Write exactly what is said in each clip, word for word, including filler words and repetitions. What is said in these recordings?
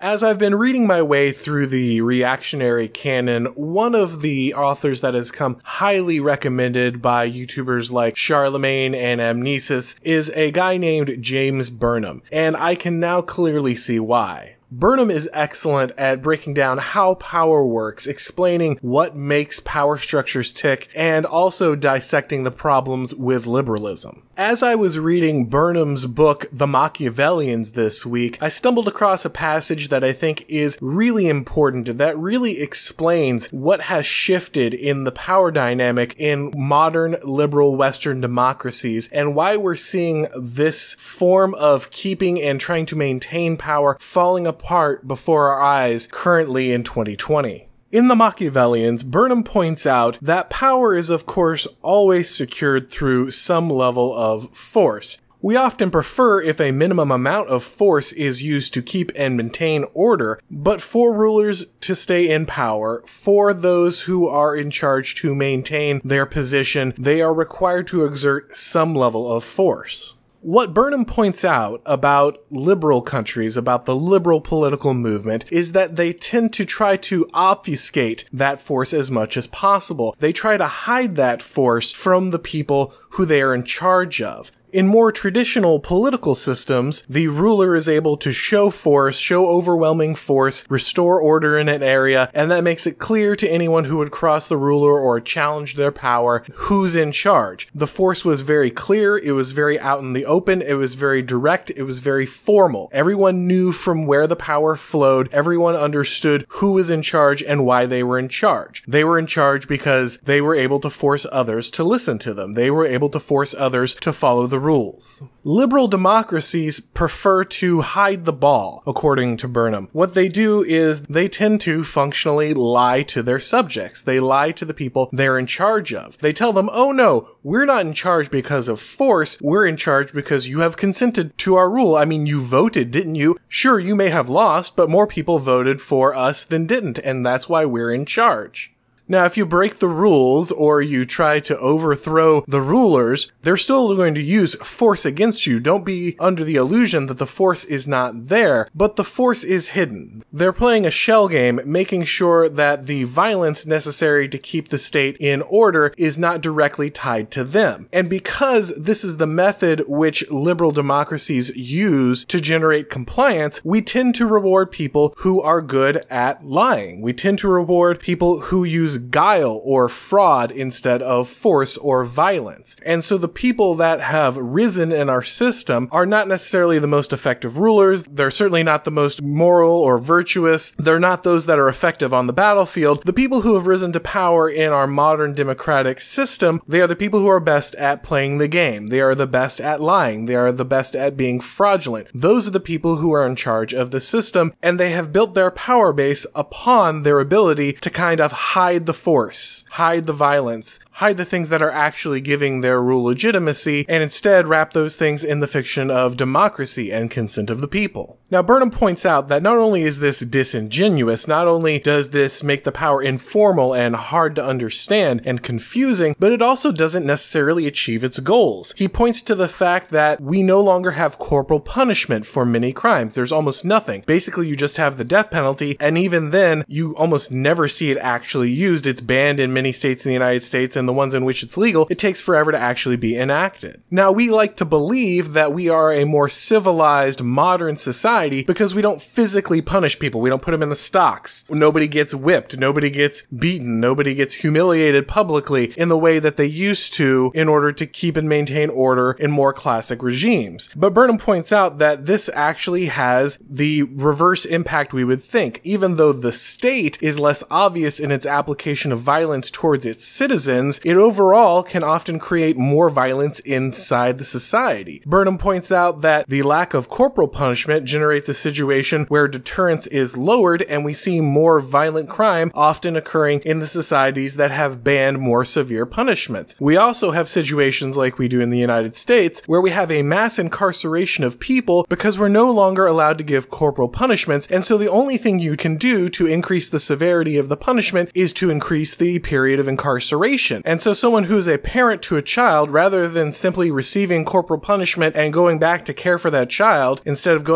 As I've been reading my way through the reactionary canon, one of the authors that has come highly recommended by YouTubers like Charlemagne and Amnesis is a guy named James Burnham, and I can now clearly see why. Burnham is excellent at breaking down how power works, explaining what makes power structures tick, and also dissecting the problems with liberalism. As I was reading Burnham's book, The Machiavellians, this week, I stumbled across a passage that I think is really important, that really explains what has shifted in the power dynamic in modern liberal Western democracies, and why we're seeing this form of keeping and trying to maintain power falling apart before our eyes currently in twenty twenty. In The Machiavellians, Burnham points out that power is of course always secured through some level of force. We often prefer if a minimum amount of force is used to keep and maintain order, but for rulers to stay in power, for those who are in charge to maintain their position, they are required to exert some level of force. What Burnham points out about liberal countries, about the liberal political movement, is that they tend to try to obfuscate that force as much as possible. They try to hide that force from the people who they are in charge of. In more traditional political systems, the ruler is able to show force, show overwhelming force, restore order in an area, and that makes it clear to anyone who would cross the ruler or challenge their power who's in charge. The force was very clear, it was very out in the open, it was very direct, it was very formal. Everyone knew from where the power flowed, everyone understood who was in charge and why they were in charge. They were in charge because they were able to force others to listen to them. They were able to force others to follow the rules. Liberal democracies prefer to hide the ball, according to Burnham. What they do is they tend to functionally lie to their subjects. They lie to the people they're in charge of. They tell them, oh no, we're not in charge because of force, we're in charge because you have consented to our rule. I mean, you voted, didn't you? Sure, you may have lost, but more people voted for us than didn't, and that's why we're in charge. Now, if you break the rules or you try to overthrow the rulers, they're still going to use force against you. Don't be under the illusion that the force is not there, but the force is hidden. They're playing a shell game, making sure that the violence necessary to keep the state in order is not directly tied to them. And because this is the method which liberal democracies use to generate compliance, we tend to reward people who are good at lying. We tend to reward people who use guile or fraud instead of force or violence. And so the people that have risen in our system are not necessarily the most effective rulers. They're certainly not the most moral or virtuous. They're not those that are effective on the battlefield. The people who have risen to power in our modern democratic system, they are the people who are best at playing the game. They are the best at lying. They are the best at being fraudulent. Those are the people who are in charge of the system, and they have built their power base upon their ability to kind of hide the force, hide the violence, hide the things that are actually giving their rule legitimacy, and instead wrap those things in the fiction of democracy and consent of the people. Now, Burnham points out that not only is this disingenuous, not only does this make the power informal and hard to understand and confusing, but it also doesn't necessarily achieve its goals. He points to the fact that we no longer have corporal punishment for many crimes. There's almost nothing. Basically, you just have the death penalty, and even then, you almost never see it actually used. It's banned in many states in the United States, and the ones in which it's legal, it takes forever to actually be enacted. Now, we like to believe that we are a more civilized, modern society because we don't physically punish people. We don't put them in the stocks. Nobody gets whipped. Nobody gets beaten. Nobody gets humiliated publicly in the way that they used to in order to keep and maintain order in more classic regimes. But Burnham points out that this actually has the reverse impact we would think. Even though the state is less obvious in its application of violence towards its citizens, it overall can often create more violence inside the society. Burnham points out that the lack of corporal punishment generates a situation where deterrence is lowered, and we see more violent crime often occurring in the societies that have banned more severe punishments. We also have situations like we do in the United States where we have a mass incarceration of people because we're no longer allowed to give corporal punishments, and so the only thing you can do to increase the severity of the punishment is to increase the period of incarceration. And so someone who's a parent to a child, rather than simply receiving corporal punishment and going back to care for that child, instead of going back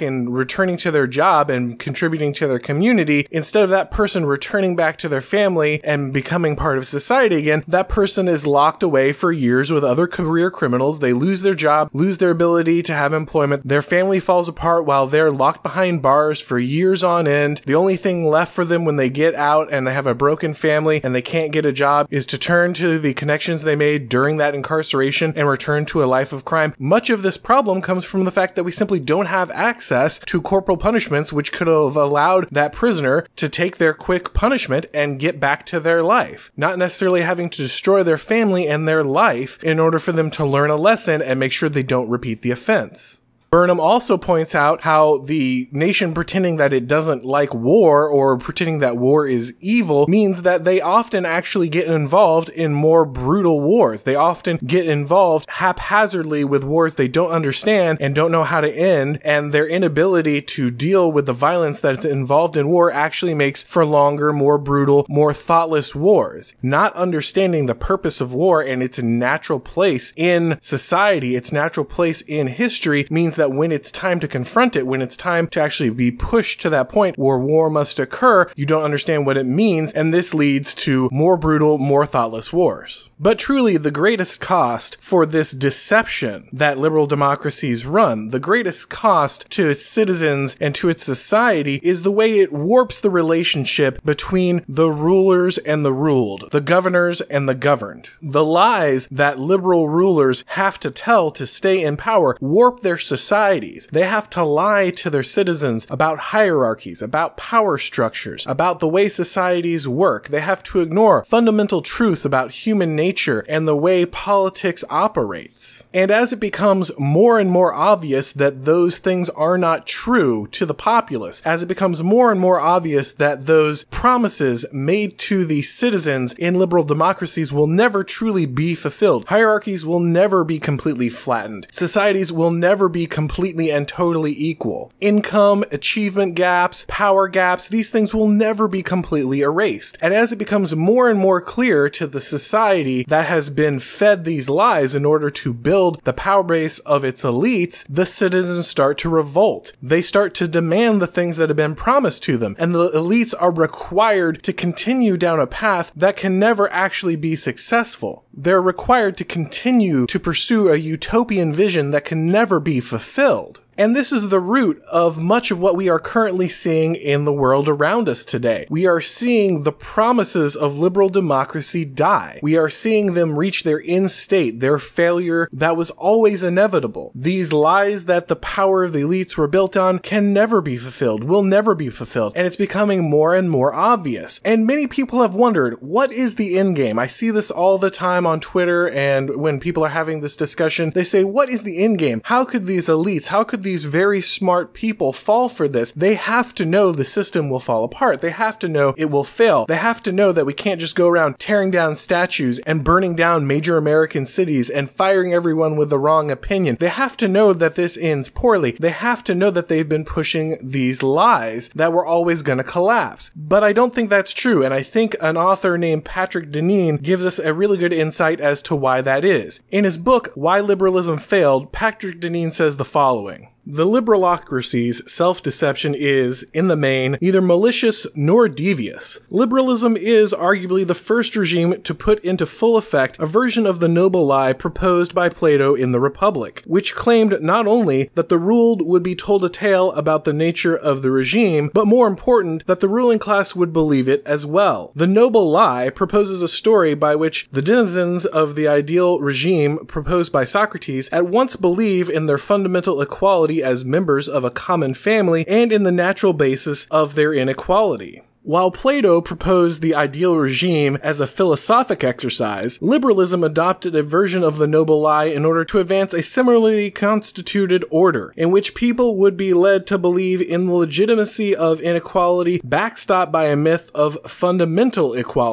and returning to their job and contributing to their community, instead of that person returning back to their family and becoming part of society again, that person is locked away for years with other career criminals. They lose their job, lose their ability to have employment. Their family falls apart while they're locked behind bars for years on end. The only thing left for them when they get out and they have a broken family and they can't get a job is to turn to the connections they made during that incarceration and return to a life of crime. Much of this problem comes from the fact that we simply don't have access to corporal punishments, which could have allowed that prisoner to take their quick punishment and get back to their life, not necessarily having to destroy their family and their life in order for them to learn a lesson and make sure they don't repeat the offense. Burnham also points out how the nation pretending that it doesn't like war or pretending that war is evil means that they often actually get involved in more brutal wars. They often get involved haphazardly with wars they don't understand and don't know how to end, and their inability to deal with the violence that's involved in war actually makes for longer, more brutal, more thoughtless wars. Not understanding the purpose of war and its natural place in society, its natural place in history, means that when it's time to confront it, when it's time to actually be pushed to that point where war must occur, you don't understand what it means, and this leads to more brutal, more thoughtless wars. But truly, the greatest cost for this deception that liberal democracies run, the greatest cost to its citizens and to its society, is the way it warps the relationship between the rulers and the ruled, the governors and the governed. The lies that liberal rulers have to tell to stay in power warp their society. Societies. They have to lie to their citizens about hierarchies, about power structures, about the way societies work. They have to ignore fundamental truths about human nature and the way politics operates. And as it becomes more and more obvious that those things are not true to the populace, as it becomes more and more obvious that those promises made to the citizens in liberal democracies will never truly be fulfilled, hierarchies will never be completely flattened, societies will never be completely and totally equal. Income, achievement gaps, power gaps, these things will never be completely erased. And as it becomes more and more clear to the society that has been fed these lies in order to build the power base of its elites, the citizens start to revolt. They start to demand the things that have been promised to them, and the elites are required to continue down a path that can never actually be successful. They're required to continue to pursue a utopian vision that can never be fulfilled. And this is the root of much of what we are currently seeing in the world around us today. We are seeing the promises of liberal democracy die. We are seeing them reach their end state, their failure that was always inevitable. These lies that the power of the elites were built on can never be fulfilled, will never be fulfilled, and it's becoming more and more obvious. And many people have wondered, what is the end game? I see this all the time on Twitter, and when people are having this discussion, they say, what is the end game? How could these elites, how could these very smart people fall for this? They have to know the system will fall apart. They have to know it will fail. They have to know that we can't just go around tearing down statues and burning down major American cities and firing everyone with the wrong opinion. They have to know that this ends poorly. They have to know that they've been pushing these lies that we're always going to collapse. But I don't think that's true, and I think an author named Patrick Deneen gives us a really good insight as to why that is. In his book, Why Liberalism Failed, Patrick Deneen says the following. The liberalocracy's self-deception is, in the main, neither malicious nor devious. Liberalism is arguably the first regime to put into full effect a version of the noble lie proposed by Plato in the Republic, which claimed not only that the ruled would be told a tale about the nature of the regime, but more important, that the ruling class would believe it as well. The noble lie proposes a story by which the denizens of the ideal regime proposed by Socrates at once believe in their fundamental equality as members of a common family and in the natural basis of their inequality. While Plato proposed the ideal regime as a philosophic exercise, liberalism adopted a version of the noble lie in order to advance a similarly constituted order, in which people would be led to believe in the legitimacy of inequality backstopped by a myth of fundamental equality.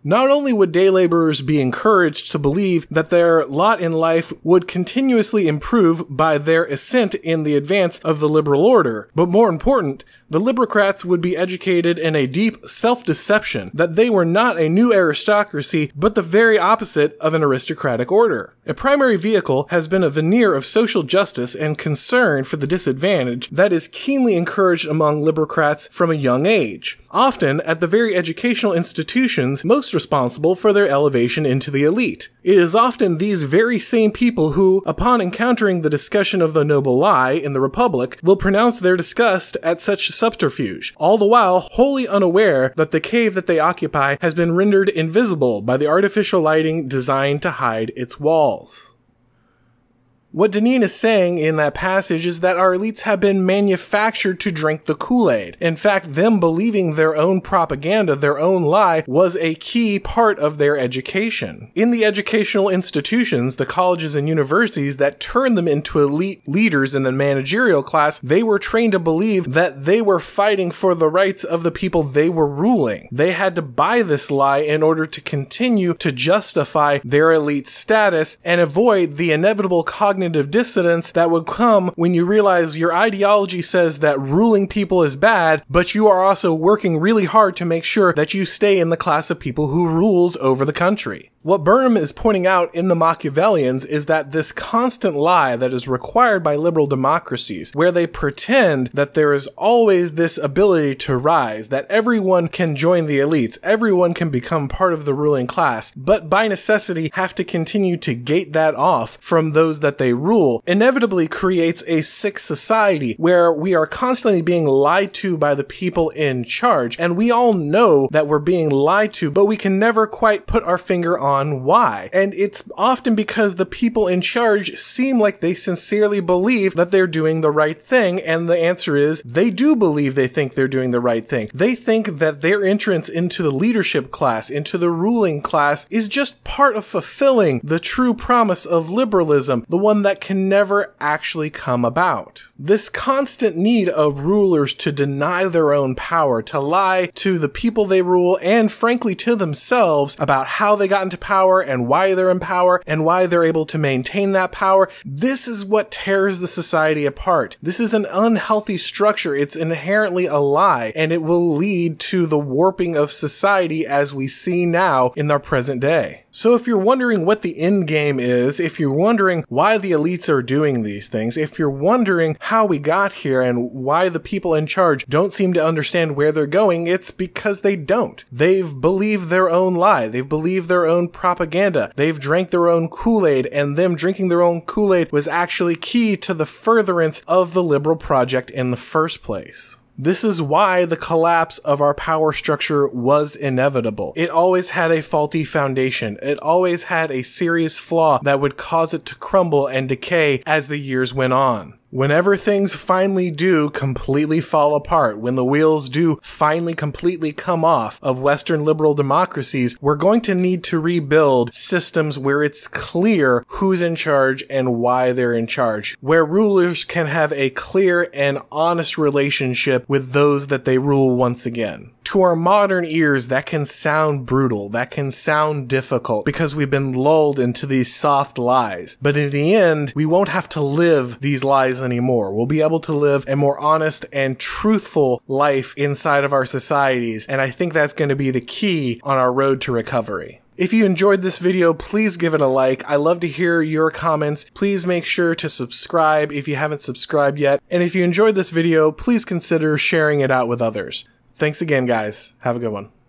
Not only would day laborers be encouraged to believe that their lot in life would continuously improve by their ascent in the advance of the liberal order, but more important, the liberocrats would be educated in a deep self-deception that they were not a new aristocracy, but the very opposite of an aristocratic order. A primary vehicle has been a veneer of social justice and concern for the disadvantaged that is keenly encouraged among liberocrats from a young age, often at the very educational institutions most responsible for their elevation into the elite. It is often these very same people who, upon encountering the discussion of the noble lie in the Republic, will pronounce their disgust at such subterfuge, all the while wholly unaware that the cave that they occupy has been rendered invisible by the artificial lighting designed to hide its walls. What Deneen is saying in that passage is that our elites have been manufactured to drink the Kool-Aid. In fact, them believing their own propaganda, their own lie, was a key part of their education. In the educational institutions, the colleges and universities that turned them into elite leaders in the managerial class, they were trained to believe that they were fighting for the rights of the people they were ruling. They had to buy this lie in order to continue to justify their elite status and avoid the inevitable cognitive dissonance that would come when you realize your ideology says that ruling people is bad, but you are also working really hard to make sure that you stay in the class of people who rules over the country. What Burnham is pointing out in the Machiavellians is that this constant lie that is required by liberal democracies, where they pretend that there is always this ability to rise, that everyone can join the elites, everyone can become part of the ruling class, but by necessity have to continue to gate that off from those that they rule, inevitably creates a sick society where we are constantly being lied to by the people in charge, and we all know that we're being lied to, but we can never quite put our finger on on why. And it's often because the people in charge seem like they sincerely believe that they're doing the right thing, and the answer is they do believe they think they're doing the right thing. They think that their entrance into the leadership class, into the ruling class, is just part of fulfilling the true promise of liberalism, the one that can never actually come about. This constant need of rulers to deny their own power, to lie to the people they rule, and frankly to themselves about how they got into power and why they're in power and why they're able to maintain that power. This is what tears the society apart. This is an unhealthy structure. It's inherently a lie, and it will lead to the warping of society as we see now in our present day. So if you're wondering what the end game is, if you're wondering why the elites are doing these things, if you're wondering how we got here and why the people in charge don't seem to understand where they're going, it's because they don't. They've believed their own lie. They've believed their own propaganda. They've drank their own Kool-Aid, and them drinking their own Kool-Aid was actually key to the furtherance of the liberal project in the first place. This is why the collapse of our power structure was inevitable. It always had a faulty foundation. It always had a serious flaw that would cause it to crumble and decay as the years went on. Whenever things finally do completely fall apart, when the wheels do finally completely come off of Western liberal democracies, we're going to need to rebuild systems where it's clear who's in charge and why they're in charge, where rulers can have a clear and honest relationship with those that they rule once again. To our modern ears, that can sound brutal, that can sound difficult, because we've been lulled into these soft lies. But in the end, we won't have to live these lies anymore. We'll be able to live a more honest and truthful life inside of our societies, and I think that's going to be the key on our road to recovery. If you enjoyed this video, please give it a like. I love to hear your comments. Please make sure to subscribe if you haven't subscribed yet. And if you enjoyed this video, please consider sharing it out with others. Thanks again, guys. Have a good one.